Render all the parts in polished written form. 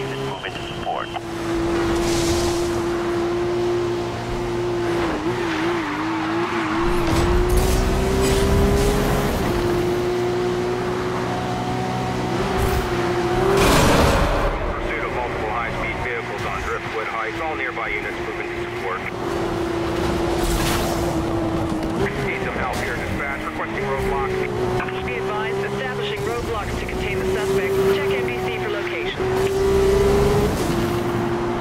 unit moving to support. Pursuit of multiple high-speed vehicles on Driftwood Heights. All nearby units moving to support. Need some help here, dispatch. Requesting roadblocks. Be advised, establishing roadblocks to contain the suspect. Check NBC for location.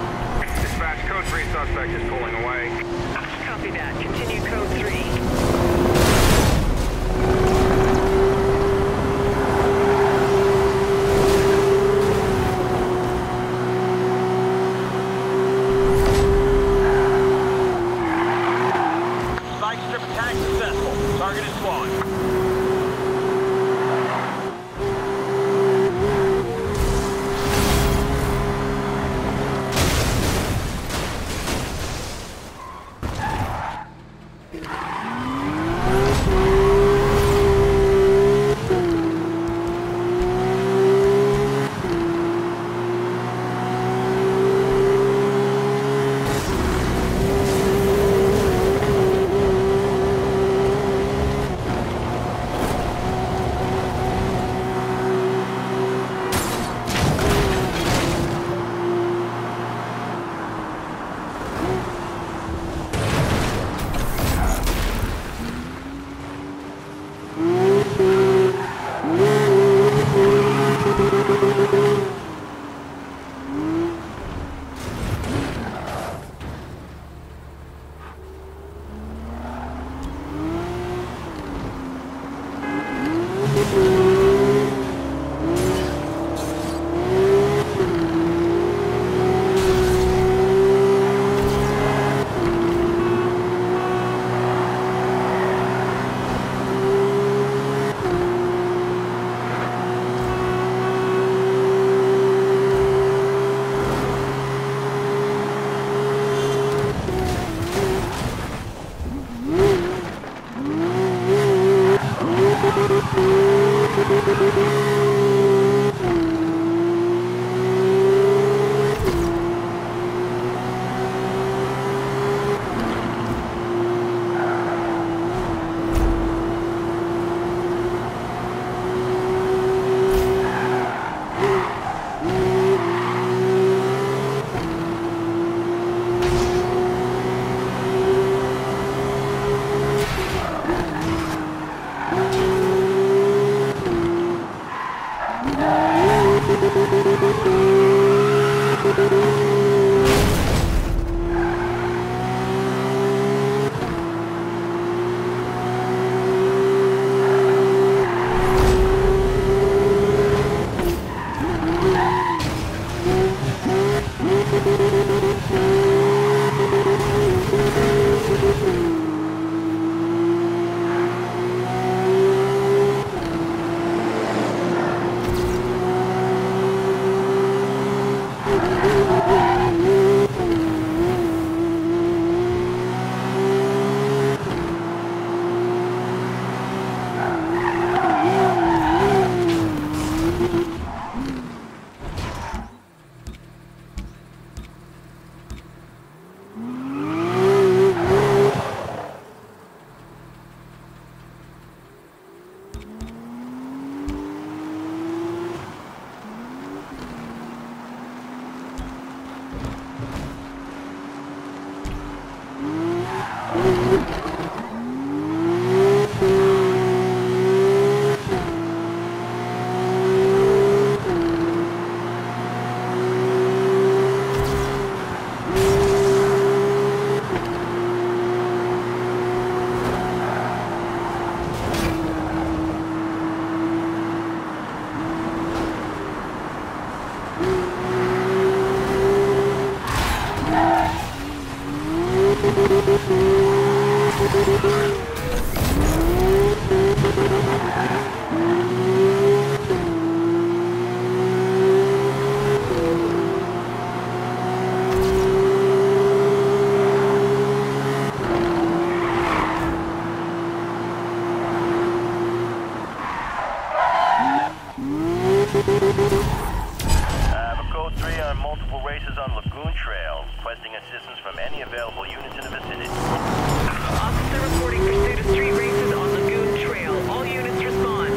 multiple races on Lagoon Trail. Requesting assistance from any available units in the vicinity. Officer reporting pursuit of street races on Lagoon Trail. All units respond.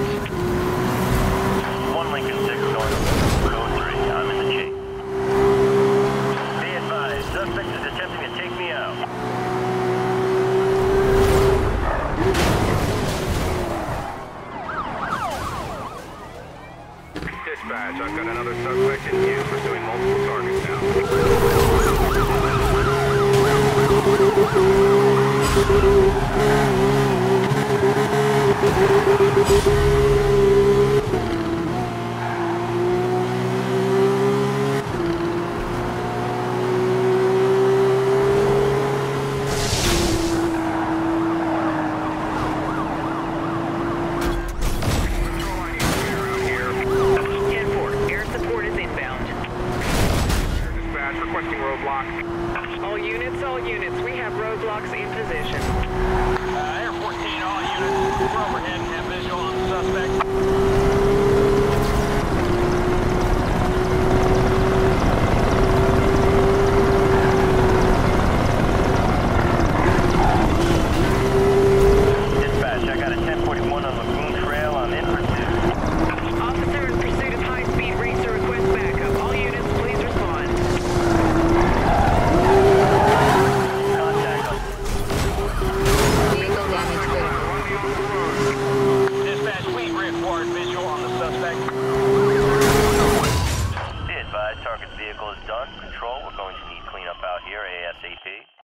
1 Lincoln 6 going code 3. I'm in the chase. Be advised, suspect is attempting to take me out. Dispatch, I've got another suspect in view, pursuing multiple targets now. All units, we have roadblocks in position. Air 14, all units. We're overhead and have visual on the suspect. Dispatch, I got a 1041 on Lagoon Trail. I'm in pursuit. Officer in pursuit of high-speed racer request backup. All units, please respond. Dispatch, we required visual on the suspect. Be advised, target's vehicle is done. Control, we're going to need cleanup out here ASAP.